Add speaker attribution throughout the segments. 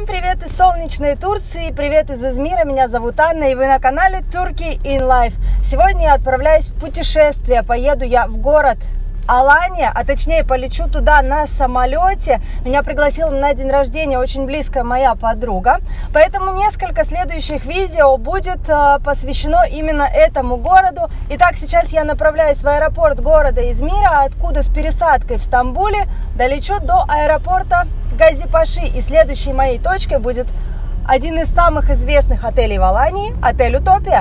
Speaker 1: привет из солнечной Турции, привет из Измира, меня зовут Анна и вы на канале Turkey in Life. Сегодня я отправляюсь в путешествие, поеду я в город Алания, а точнее полечу туда на самолете. Меня пригласила на день рождения очень близкая моя подруга, поэтому несколько следующих видео будет посвящено именно этому городу. Итак, сейчас я направляюсь в аэропорт города Измира, откуда с пересадкой в Стамбуле долечу до аэропорта Газипаши. И следующей моей точкой будет один из самых известных отелей в Алании, отель Утопия.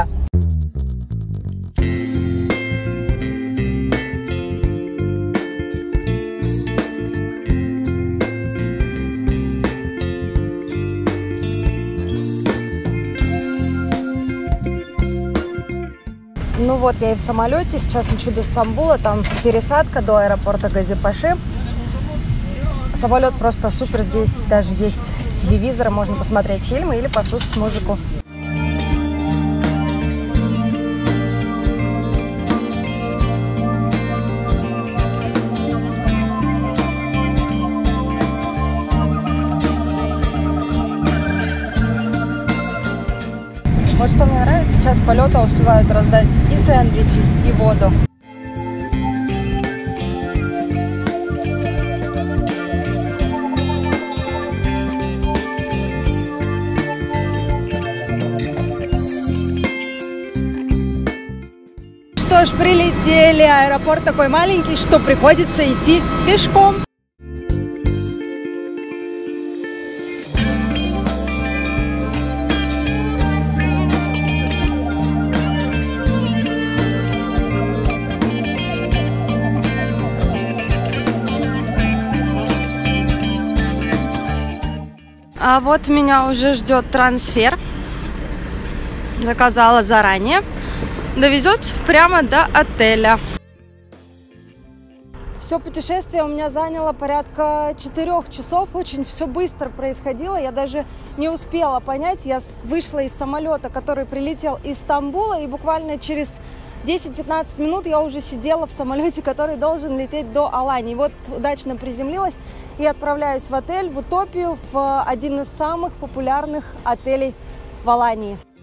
Speaker 1: Ну вот, я и в самолете, сейчас лечу до Стамбула, там пересадка до аэропорта Газипаши. Самолет просто супер, здесь даже есть телевизор, можно посмотреть фильмы или послушать музыку. Вот что мне нравится, час полета успевают раздать и сэндвичи, и воду. Что ж, прилетели, аэропорт такой маленький, что приходится идти пешком. А вот меня уже ждет трансфер. Заказала заранее. Довезет прямо до отеля. Все путешествие у меня заняло порядка 4 часов. Очень все быстро происходило. Я даже не успела понять. Я вышла из самолета, который прилетел из Стамбула, и буквально через 10-15 минут я уже сидела в самолете, который должен лететь до Алании. Вот удачно приземлилась и отправляюсь в отель, в Утопию, в один из самых популярных отелей в Алании.